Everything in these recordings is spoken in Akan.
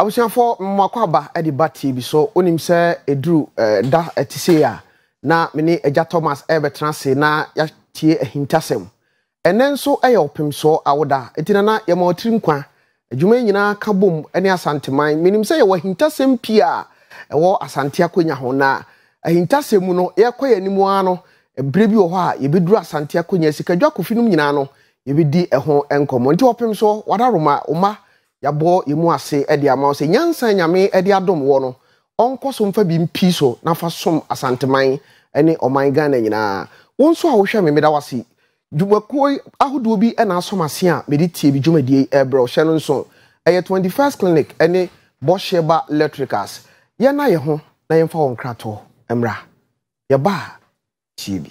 Abusia for mwakwaba edi bati bi so onim se edru da etise ya na meni Eja Thomas ebetranse na ya tie ahintasem enen so opem so awoda etina na ye ma otiri nkwa adwuma nyina ka bom ene asanteman menim se ye wa hintasem pia ewo asante akonya ho na ahintasem no ye koya nimu ano ebre bi wo ho a ye beduru asante akonya sikadwa kofinum nyina no ye bedi eho enkomo nti opem so wadaroma oma yabo yemu ase edi ama se nyansa nyame edi adom wo no onkoso mfa bi mpi so na fa som asanteman ene oman Ghana nyina wonso a wo hwe me meda wase dwumakoi ahodo bi ena asomase a meditie bi dwumadie ebro hye no nso eye 21st clinic ene Bosheba Electricals ye na ye ho na ye mfa won krato emra ye ba chibi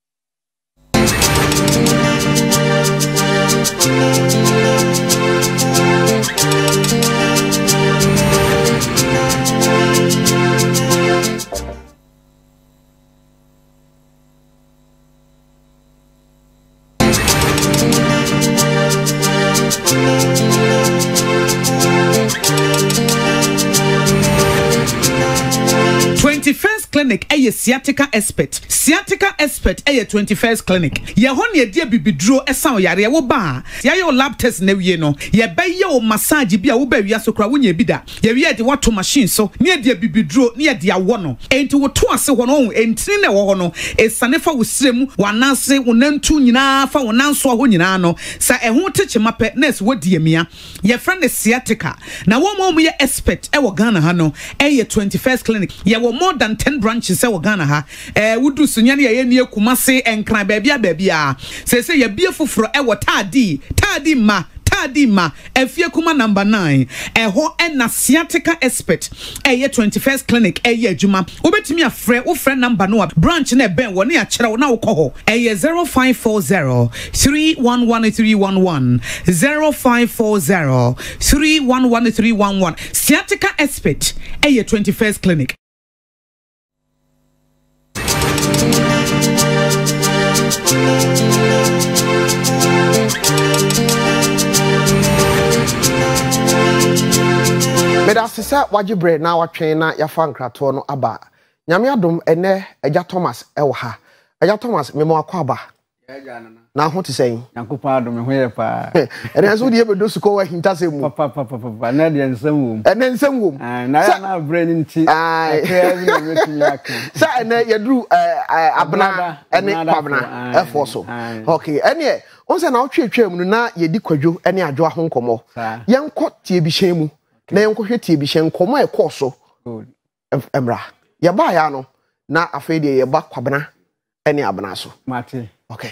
First clinic a sciatica expert 21st clinic ye ho ne dia bibidro esan yare wo ba ye yo lab test na wie no ye be ye o massage bi a wo ba wi asokra wo nya bi da ye wi de wato machine so ne dia bibidro ne dia wo no enti wo to ase ho no entini na wo ho no esane fa wo sirem wananse wo nantu nyina fa wo nanso ho nyina no sa eho teche mape nurse wo die mia ye friend the sciatica na wo mo ye expert e wo Ghana ha no e 21st clinic ye wo more than 10 branches e wo Ghana ha wudu sunyane ye ni Kumase enkran baabia se ye bie foforo e wo tadi ma efie kuma number 9 eho na sciatica expert 21st clinic adwuma obetimi afre wo frɛ number no branch na ben wo ne a kyerɛ wo na wo kɔ ho 0540 311311 0540 311311 sciatica expert 21st clinic. Meda sisa wajibre na watwen na yafa nkrato no aba nyame adom ene Eja Thomas ewo ha Eja Thomas memo akwaba na ho te sen Nyankopon adom ho ye pa ene so de bedo suko wa hintase mu papa na de nsam wom na ya na brain nti akra bi na metumi aka sa ene yedru abna ene kwabna efo so okay ene onse na otwetwa mu na yedi kwadwo ene adwo ho nkomo yenko tie bi hyen mu na yenko hwetie bi hyen nkomo ekoso emra ye ba ya no na afei de ye ba kwabna ene abna so mate okay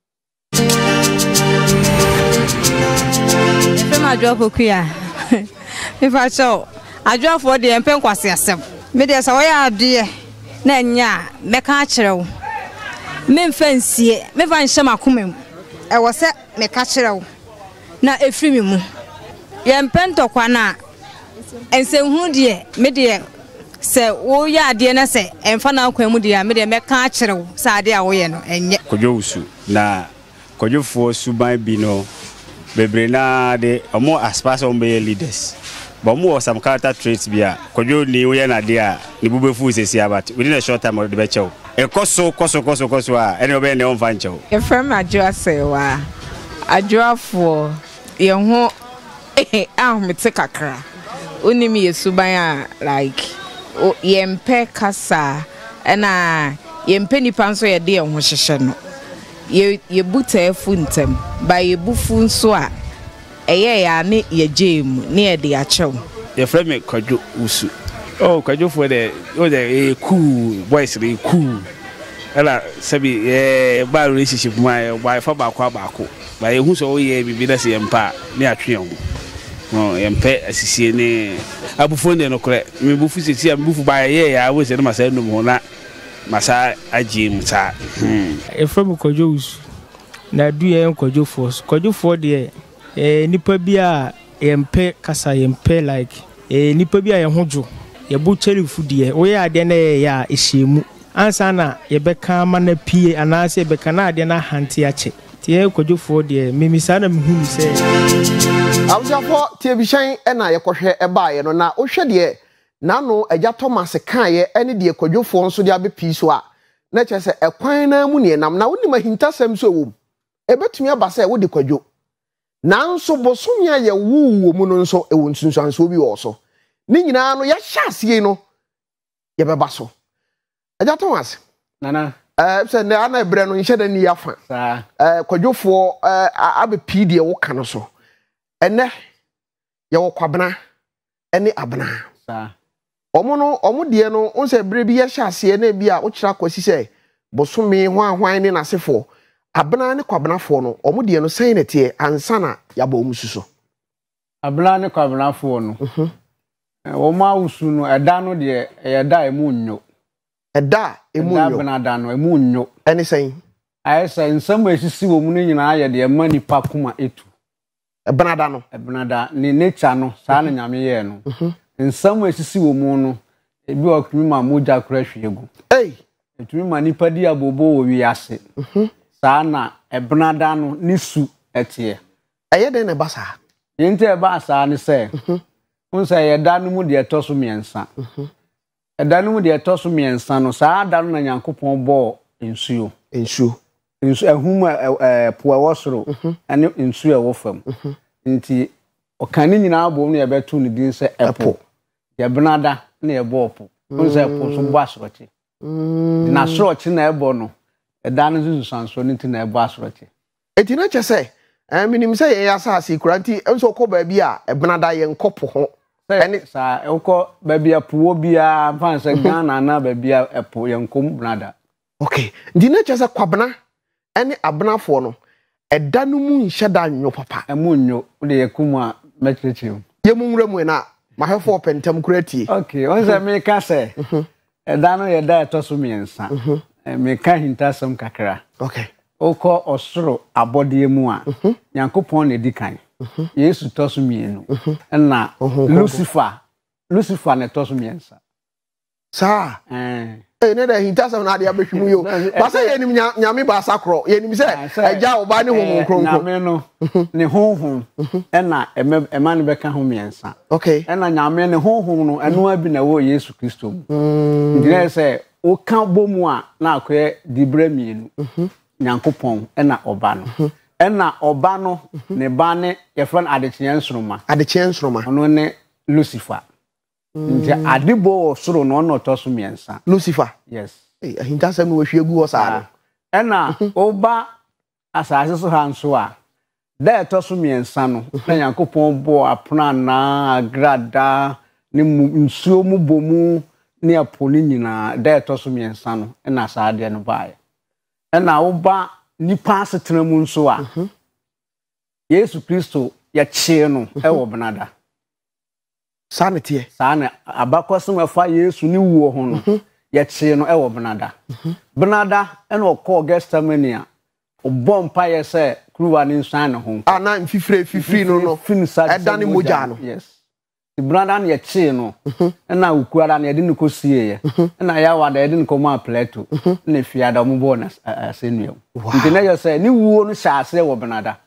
Fema adwo kuya me fa cho adwo for de empen kwase asem me de sa wo ya ade na nya me ka kirewo me mfansie me fa nhye makomam e wo se me ka kirewo na efri mi mu ye mpen tokwa na ensenhu de me de se wo ya ade na se emfa na akwan mu de me de me ka kirewo sa ade a wo ye no enye kodwo usu na kodwo fo suban bi no bebre na de omo aspasa ombe leaders but mo some character traits bia kodwo ni wo ye na de a ni bubefu sesi abat within a short time de be chew e koso a ene obe ne on fan chew e from adwoa sewa adwoafo ye ho ahomete kakra onimi yesuban a like yempe kasa na yempe nipa nso ye de ye ho hyehye no ye buta efu ntem ba ye bufu nso a eye ya ne ye jemu ne ye de achew ye frame me kwadwo usu kwadwo for the cool boys re cool ela sabi ba relationship my wife ba ba ye hu so ye bibi da se yempa ne atwe ho yempe asisie ne abufu ne no kore me bufu sisi am bufu ba ye ya wo se na masa num ho na masa ajim ta efrem kwadwo na du ye kwadwo for de nipa bia yempe kasa yempe like nipa bia ye hojo ye bu cherifu de wo ye ade na ye ya ehyemu ansa na ye beka ma na pie anase beka na ade na hante ache tie kwadwo de mimisa na mehunu se Abusafo television na yekohwe ebaye no na ohwe de na no eja Thomas kan ye ene de kwadwofo nso de abepi so a na chese ekwan na mu ne nam na woni mahintasem so wom ebetumi abasa wo de kwadwo na nso bosomia ye wuwo mu no nso ewo nsunsuanso bi wo so ni nyina no ya hyasie no ye beba so eja Thomas nana se na ana ebre no nhye da ni yafa sa kwadwofo abepi de wo kan so ene ye wo kwabena ene abena sa omo de no onse bre bi ye hyase na bi a wo kira kwasi se bosome hwan ne nasefo abena ne kwabenafo no omo de no sɛn nete ansa na yaba omususo abena ne kwabenafo no wo ma usu no ɛda no de ɛda emu nnwo ɛda emu nnwo abena da no emu nnwo ɛne sɛn ayesa nsɛm esisi wo mu ne nyinaa yɛ de ɛma nipa kuma etu ɛbena da ne nature no saa na nyame yɛ no nsɛm esisi wo mu no ebi okumi ma moja kora hwiegu etumi ma nipa di abobo wo wi ase saa na ɛbenada no ne su ɛteɛ ɛyɛ den ne basa yente ɛba saa ne sɛ unsa yɛda no mu de ɛtɔ so miɛnsa ɛda no mu de ɛtɔ so miɛnsa no saa da no na Nyankopɔn bɔ nsuo ehum po ɛwɔ soro ɛne nsuo ɛwɔ fam nti ɔkane nyinaa bɔ no yɛbɛto ne din sɛ ɛpo yɛbenada na yɛbɔ po unsa ɛpo so bɔ asorɔkye na asorɔkye na ɛbɔ no ɛda no nsusanso ne ti na ɛbɔ asorɔkye eti na kyese minim sɛ yɛ asase kuranti enso kɔ ba bi a ɛbenada yɛ nkɔpo ho ɛne saa ɛkɔ ba bi apo bia mfa sɛ Ghana na ba bi ɛpo yɛ nkom benada okay ndi na kyese kwabena ɛne abenafo no ɛda no mu nhyɛ da nwo papa ɛmu nwo de yɛkum a mɛkyerɛkyerɛ yɛ mu nwura mu na mahɛfo pentam kurati okay on sɛ me ka sɛ ɛda no yɛ da ɛtɔ so miɛnsa me ka hintasɛm kakra okay okɔ osoro abɔde mu a Nyankopɔn na di kan Yesu tɔ so mienu ɛna Lucifer na tɔ so miɛnsa saa ne da hintasɛm na ade abɛhwemu yo ba sɛ yenim nyame ba sakro yenim sɛ agya oba ne honhom kronkron nyame no ne honhom ɛna ɛma ne bɛka ho miɛnsa okay ɛna nyame ne honhom no ɛno abi na wɔ Yesu Kristo mu ndine sɛ oka bomu a na akɔyɛ dibra mienu Nyankopɔn ɛna ɔba no ɛna ɔba no ne ba ne yɛfrɛ no adekyeɛ nsoroma ɔno ne Lucifer nti adebo soro no ɔno tɔ so miɛnsa Lucifer yes ahintasɛm no wahwie gu hɔ saa ɛna ɔba asase so ha nso a da ɛtɔ so miɛnsa no na Nyankopɔn bɔ apona na agrada ne nsuo mu bomu ne aponi nyinaa da ɛtɔ so miɛnsa no ɛna saa de no bae ɛna ɔba nipa asetena mu nso a Yesu Kristo yɛkyee no ɛwɔ benada saa ne tie saa na abakɔsem ɛfa Yesu ne wuo ho no yɛkyee no ɛwɔ benada ɛna ɔkɔ Gethsemane a ɔbɔ mpa yɛ sɛ kuruwa ne nsan ne ho na mfifiri no ɛda ne mogya no yes benada ne yɛkyee no ɛna ukuada ne yɛde ne kɔsie yɛ ɛna yɛawada yɛde ne kɔma Plato na fiada ɔmo bɔ na asɛnnua nti na yɛ sɛ ne wuo no hyɛ ase wɔ benada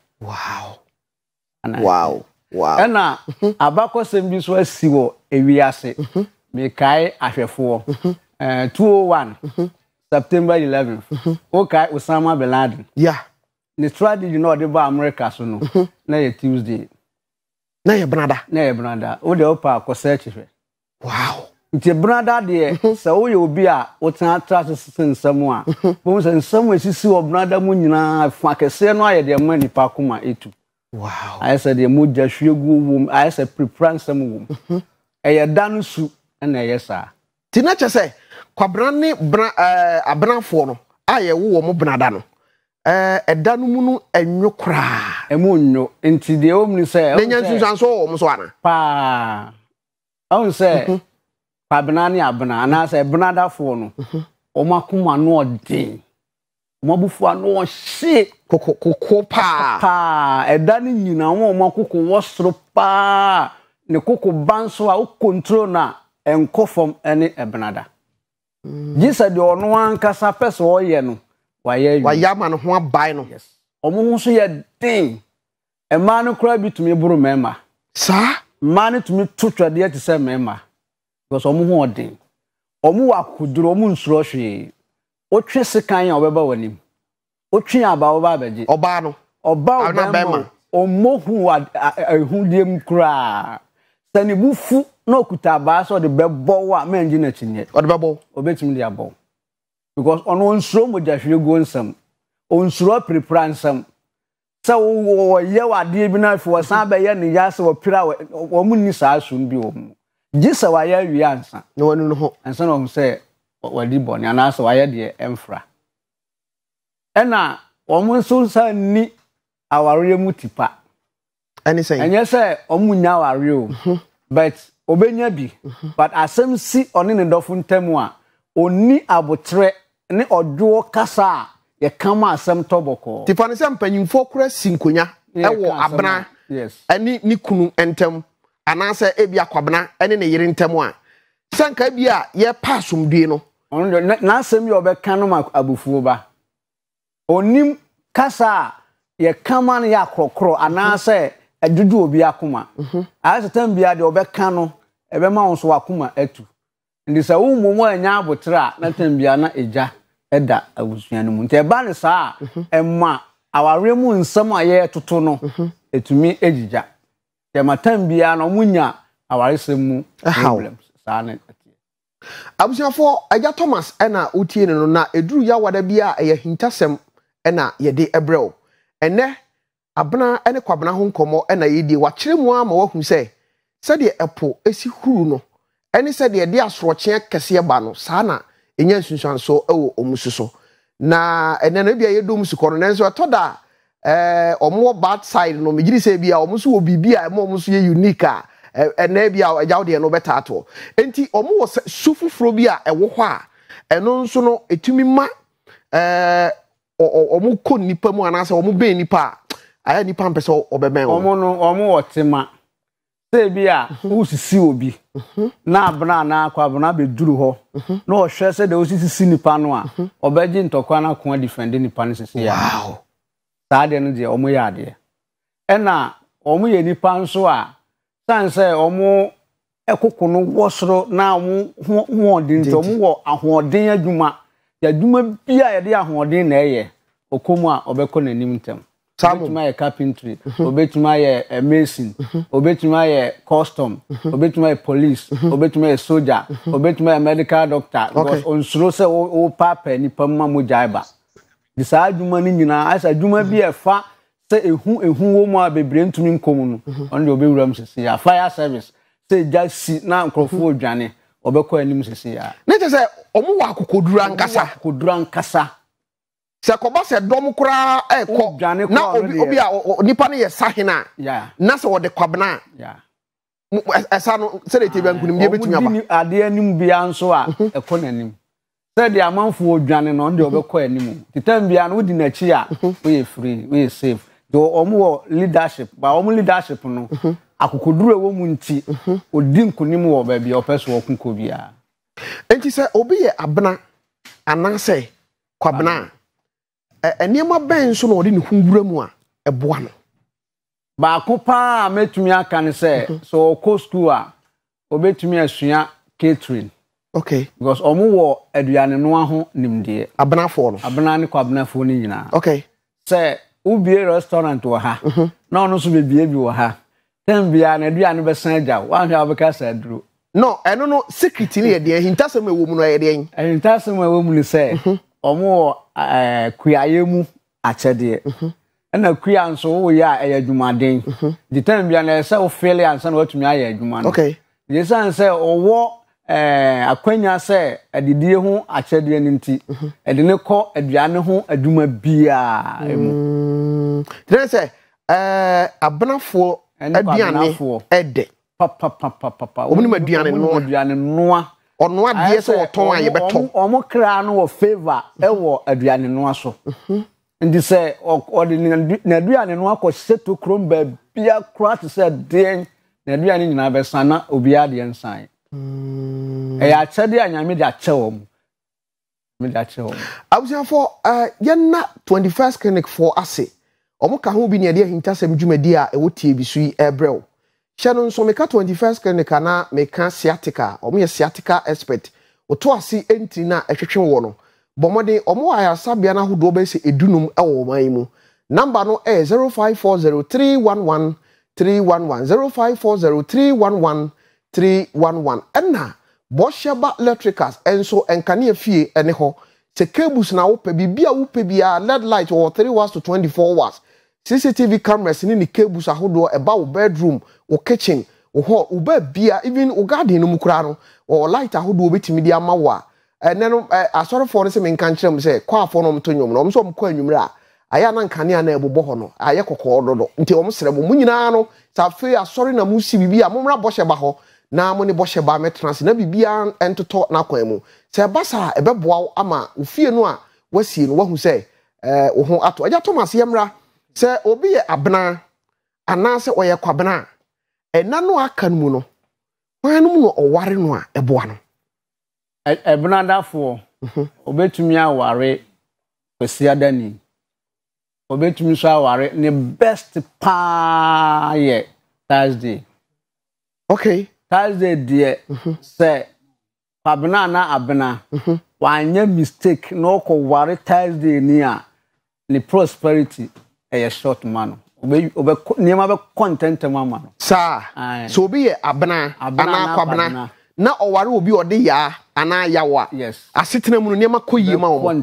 wow ɛna abakɔsɛm bi so asi wɔ ewiase mekae ahwɛfoɔ 201 September 11th okay Osama bin Laden ne strategy na ɔde ba America so no na yɛ Tuesday na yɛ benada o de opa akɔsɛ kyehwɛ wow nti benada de sɛ wo yɛ obi a wo tena trust nsɛm a bo sɛ nsɛm esisi wɔ benada mu nyinaa fa kɛse no ayɛ de ma nipa koma etu wow ayesa de moja hwiegu wom ayesa prepare nsɛm wom ɛyɛ da no su na ɛyɛ saa ti na kyɛ kwabena ne abenafo no ayɛ wo mo benada no ɛda no mu no enwo kra emu nwo nti de o mu sɛ na nya nsunsanso wo mo so ana pa ɔn sɛ kwabena ne abena na sɛ benadafo no o makoma no ɔden mo bufu ano hye kokoko pa ɛda ne nyina wo makoko wɔ soro pa ne koko banso a o control na enkofom ene ebenada gisa de ono ankasa pese o ye no wayɛ ma no ho abai no yes omo ho so ye den a man who cry be to me buru mema Sir, man to me tutra dear to say mema because omu odin omu akuduro omu nsuro hwe o twe sekan obeba wanim o twe aba oba abeji oba no oba obema omohu ehudiem kra sani bufu na okuta aba so de bebo wa menji na chinye o de bebo obetimi de abo because ono nsuro moja hwe go nsam o nsuro prepare nsam sa wo ye wade bi na fo san ba ye ne ya se wo pira wo mu ni sa asu bi wo mu gisa wa ya wi ansa no wanu no ho ansa no se wadi boni ana se wa ye de emfra ena wo mu so sa ni aware mu tipa any say enye se o mu nya aware o but obenya bi but asem si oni ne dofo ntemu a oni abotre ne odwo kasa ye kama asem toboko tipa ne se mpanyimfo kura sinkonya ewo abna yes ani ni kunu entem anase ebi akwabna ene ne yire ntem a sanka bia ye pasumdue no na asem ye obeka no abufuo ba onim kasa ye kama ne ya krokro anase adudu obi akoma asetam bia de obeka no ebe ma won so akoma atu ndi sa wo momo anya abotra na tam bia na eja eda abusuanu mu nte ba ne saa emma aware mu nsam aye toto no etumi ejija te matam bia no munya aware semu problems saa na abusuafo Aja Thomas ena utie ne no na eduru ya wada bia eye hintasem ena yede ebrel ene abna ene kwabna ho nkomo ena yedi wa kyeremu ama wahu se de epo esi huru no ene se de asoroche kese ba no saa na enya nsunsuanso ewo omususo na ene no bia yedom sukoro nenso toda omo bad side no megiri se bia omuso wo bibia omuso ye unique a ene bia agyaw de no beta ato enti omo wo sufufuro bia ewo ho a eno nso no etumi ma omo ko nipa mu anase omo be nipa aya nipa mpese obeben omo no omo wotema se bia usisi obi na abna na akwa abna be duru ho na o hwe se de usisi nipa no a obeji ntokwa na ko defend nipa no sisi ya wow saade no de omo ya de ena omo ye nipa nso a sanse omo ekokono wosoro na omo hodin to omo wo ahoden adwuma ya dwuma bia ye de ahoden na eye okomu a obekọ nanim ntem obetuma ye carpentry obetuma ye mason obetuma ye custom obetuma ye police obetuma ye soldier obetuma ye medical doctor because onsuro se o papa ni pamma mo jaiba di sa adwuma ni nyina asa adwuma bi e fa se ehu wo mu a bebre ntumi nkomu no on de obewuram sese ya fire service se jasi na nkrofo odwane obekọ anim sese ya ne te se omo wa kokodura nkasa se koba se dom kura ekọ na obi a nipa ne ye sahena na se wode kwabna esa no se de tebia nkunim de betumi aba obi ade anim bia nso a ekọ nanim se de amanfo odwane no de obekọ anim titam bia no di na chi a we free we safe do omo leadership ba omo leadership no akokoduru ewo mu nti odi nkunim wo ba bia opeso okunko bia enti se obi ye abna anase kwabna eniema ben so no odi ne hunwura mu a eboa no ba ko pa metumi aka ne se so ko school a obetumi asua catering okay because omo wo aduane no ho nimde abnafo no abna ne kwabnafo ni nyina okay se ubie restaurant wo ha na ono so bebie bi wo ha tambia na aduane be san agya wa hwa obeka sa duro no eno no secret ni ye de hintasem ewo mu no ye de hintasem ewo mu ni se omo kuayemu achede na kuya nso wo ya eyadwumaden di time bia na se o feel ansa na watumi aye adwuma no okay di san se owo akwanya se adidie ho achede ni nti ede ne kọ aduane ho adwuma bia emu tire se abnafo aduane ede papa omu ni aduane noa ono ade se oton a ye beto omo kra no wo favor e wo aduane no aso ndi se odi na aduane no akọ seto krom ba bia kra te se den na aduane nyina be sana obi ade nsan ya chede anyame de achewo me da chewo abusia for yenna 21st clinic for ase omo ka ho bi ne de ahintasem dwumadi a ewotie bi so yi ebrel hye no nso meka 21st clinic na meka sciatica omo ye sciatica expert oto ase entri na ehwehwe wo no bomode omo ayasabia na hodo be se edunum ewo man mu number no 0540311311 0540311311 enna Bosheba electricals enso enkane afie ene ho se cables na wo pe bibia wo pe bia LED light or 3 hours to 24 hours CCTV cameras ni cables ahodo eba wo bedroom wo kitchen wo hall wo ba bia even wo garden no mukura no or light ahodo obetimi dia ma wa ene no asori for no se men kan kire se kwa afo no mto nwom no mso mko anwumre a aya na nkane na ebobo ho no aye kokko dodo nti wo msere bo munyina no sa fe asori na musi bibia momra Bosheba ho na mo ne Bosheba metrans na bibia entoto na kwan mu se basa ebeboa ama ofie no a wasie no wahu se wo ho ato aja Thomas yemra se obi ye abena ana se oye kwabena ena no aka mu no kwan mu no oware no a eboa no ebena dafo obetumi aware kwesi adani obetumi so aware ne best pa ye Thursday okay Thursday die say abena na abena wanye mistake no ko ware Thursday ni a ni prosperity e short man obe niam be content mama no sa so obi ye abena ana kwabena na oware obi ode ya ana yawa yes asetena mu niam akoyie ma wo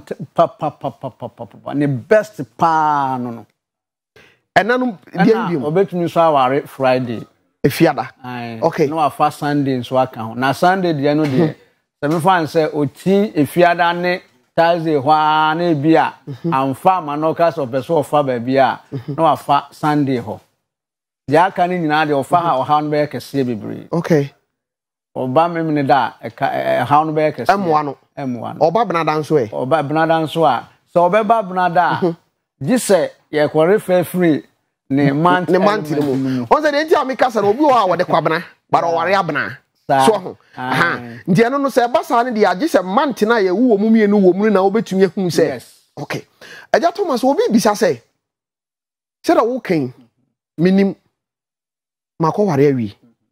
pa ni best pa no enanum diam obetumi so aware Friday efiada okay no afa Sunday so aka ho na Sunday dia no de se me fan say oti efiada ne Thursday hwa na bia amfa manoka so person ofa ba bia no afa Sunday ho dia aka ni nyina de ofa ha no be kese bebre okay oba memne da ha no be kese emwa no oba benada nso oba benada nso a so obeba benada gise ye kwore free ne manti mu on say dey amika say obi o wo de kwabena bara oware abena so ho ndi eno no say basa ne de age say manti na ye wo mu mienu wo mu na obetumi ehun say okay aja Thomas obi bisa say da wo kan minim makoware awi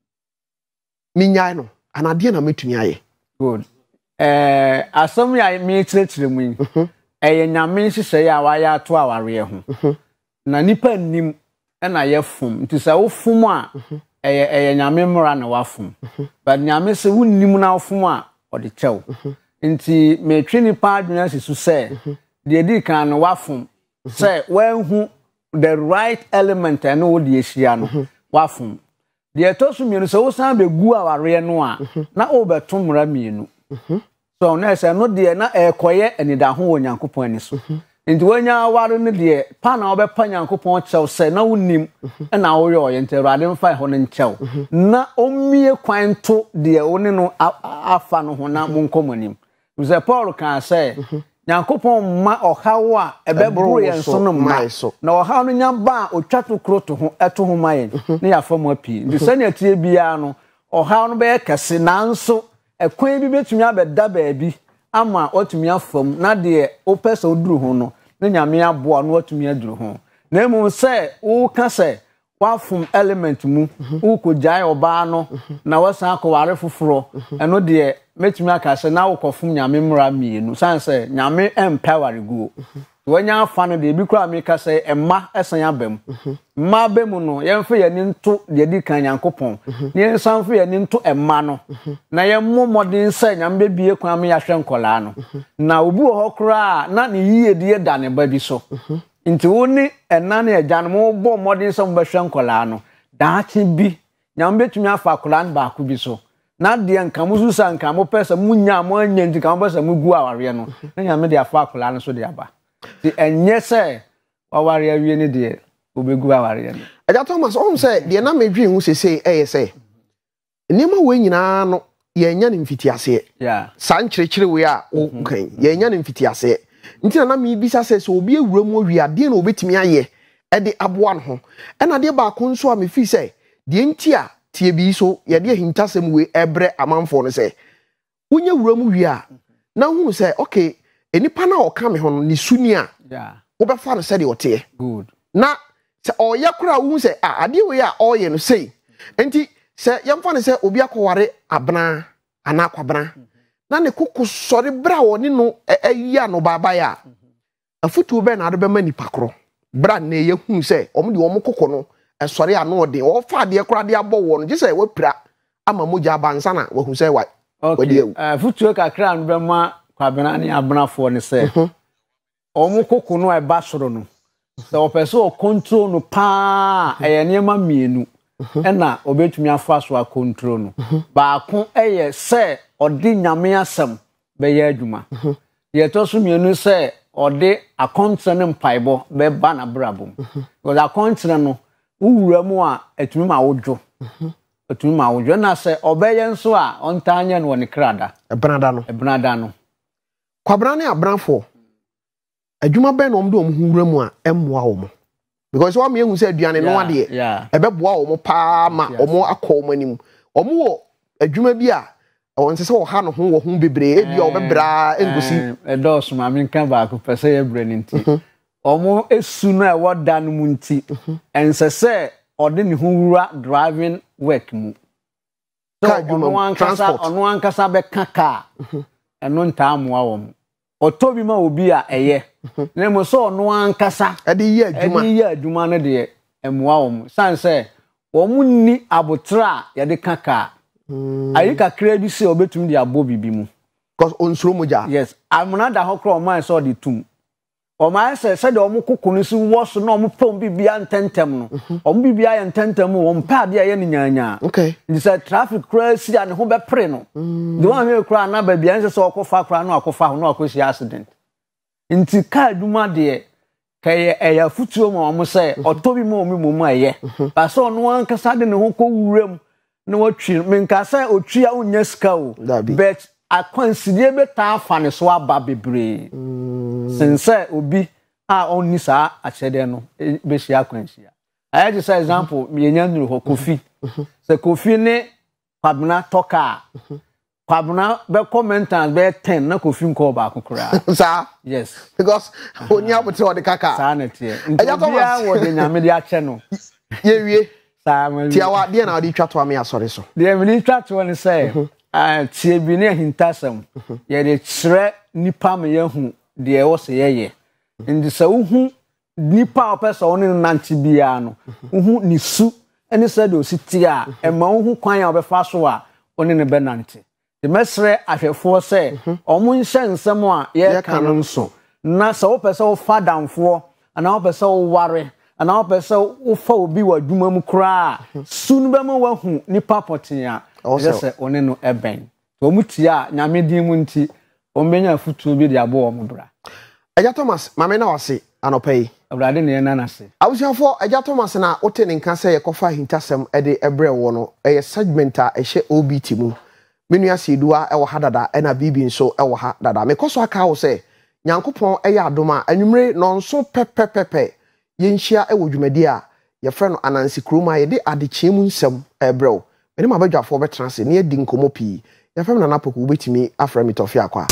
minyai no anade na metumi aye good asam ya mi tiretire mu eye nyame hihye ya wa ya to aware ho na nipa nim na ye fom nti se wo fom a eye nyame mra na wa fom but nyame se wo nim na wo fom a ode chew nti metwe nipa adwena sisu se de di kan no wa fom se wanhu the right element and wo de ehia no wa fom de etosu mienu se wo san be gu aware no a na wo beto mra mienu so na se no de na ekoye enida ho wo Nyankopon ani so nti wanya aware ne de pa na obepa Nyankopon chew se na wonim na wo yo ye nti Awurade mfa ho ne nchew na omie kwan to de woni no afa no ho na monkomonim mze Paul kan se Nyankopon ma ohawo a ebebro ye nso no ma na ohawo no nya ba otwato kroto ho eto ho mayen ne ya fam api nti se na tie bia no ohawo no be kese nanso ekwan bi betumi abeda baabi ama otumi afam na de opesa oduru ho no ne nyame aboa no otumi aduru ho na emu se wo ka se wafum element mu wo ko jai oba no na wasan akoware foforo eno de metumi aka se na wo kofum nyame mra mienu san se nyame empower go wanya afa no de bi kura me ka se emma esan abam ma bemu no yemfe ye ni nto de di kan Nyankopon ni ensanfe ye ni nto emma no na ye modin se nyambe bie kwan me yahwe nkola no na obi ho kura na ne yiye de da ne ba bi so nti woni enna na ejan mo bo modin se mo behwe nkola no daachi bi nyambe tumi afa kola n ba ku bi so na de nka mo susa nka mo pesa munya mo anya nti ka mo pesa mo gu aware no na nyame de afa kola no so de aba ti enye se aware awie ne de obegu aware no aja Thomas on say de na medwi hu sese say nima we nyina no ye nya ne mfitiase sa nkyerechire we a o kan ye nya ne mfitiase nti na me bisa se so obi ewura mu wi ade na obetimi aye e de aboa no ho e na de ba ko nso a me fi se de nti a tie bi so ye de hintasem we ebre amanfo no se wonya wura mu wi a na hu se okay enipa na o ka me ho no ni suni a wo be fa no se de ote good na se oye kura wu se ade we a oye no sei enti se yemfa ne se obi akoware abna ana kwabna na ne kuku sori bra woni no ayi no baba ya afutu be na ade be mani pakro bra na ye hu se omde omo kuku no esori ano de o fa de kura de abo no je se wapira ama moja abansa na wa hu se wa okay afutu kakra no be ma kwabna ne abnafo ne se omo kuku no e ba soro no se o peso o control no pa niema mienu ena obetumi afa so a control no baako eye se odi nyame asem be ye adwuma ye to so mienu se odi akontre ne mpaibo be ba na brabom because akontre no uwura mu a etumi ma wodwo etumi ma wodwo na se obeye nso a ontanya no ne krada ebnada no kwabra ne abranfo adwuma ben no omdo omhura mu a emmoa wo because wa me hu se aduane no ade ebeboa wo pa ma omo akọ manim omo wo adwuma bi a won se wo ha no ho wo hu bebre e bi obebra engosi edos ma me kan ba ko pese ye bre ni nti omo esu no e woda no mu nti ense se ode ne ho wura driving work mu so ono ankasa be kaka eno nta amoa wo otobi ma obi a eye na mo so no ankasa ade ye adwuma no de emua wo san se wo mu ni abotra ye de kaka ayi kakra bi se obetum de abo bibi mu because onsuro moja yes amuna da hokro o man so de tum o man se de o mu kokunu si wo so na o mu pom bibia ntentem no o mu bibia ye ntentem o mpa bia ye nyanya okay ndi se traffic crash ya ne ho be pre no the one we kra na ba bia nse so okofa kra na okofa ho na okosi accident nti ka adwuma de kay eya futuo ma omo se otobi ma omi mu eye ba so no ankasa de ne ho ko wuram na watwi menka se otwi a unya sika o but akwansidie beta afa ne so aba bebre sense obi a onni saa achede no be hia akwansia I just say example me nya nuru ho kofi se kofi ne kwabna toka kwabna be commenters be 10 na kofi nko ba akokora sa yes because onya bote o de kaka sa na tie ya wo de nyame de ache no ye wie sa ma tia wa de na o de twato ame asore so de me twato ne say tie bi ne hintasam ye de kire nipa me yehu de e wo se ye ndi sa uhu nipa opesa oni nanti bia no uhu ni su eni se de ositia e ma uhu kwan ya obefa so a oni ne benanti de mesre ahwefo se omu nhye nsem a ye kan nso na sa opesa wo fadamfo ana opesa wo ware ana opesa wo fa obi wa dwuma mu kra su no be ma wahu nipa potia se oni no eben to mutia nyame din mu nti ombenya futuo bi de abo omo bra Eja Thomas mame na wase anopai Awurade ne na nase awusiafo Eja Thomas na ote ne nka se yekofa hintasem ede ebre wo no eye segment a ehye OBT mu menu asedua ewo ha dada na bibi nso ewo ha dada mekoso aka wo se nyankopon eye adoma anwumre no nso pepepepe yenhia ewo dwumadi a ye frɛ no Anansi Kroma ye de adekyemu nsem ebre wo mene mabadwafo betra se ne edi nkomo pii ye frɛ na napoko ubetimi afra mitofia akwa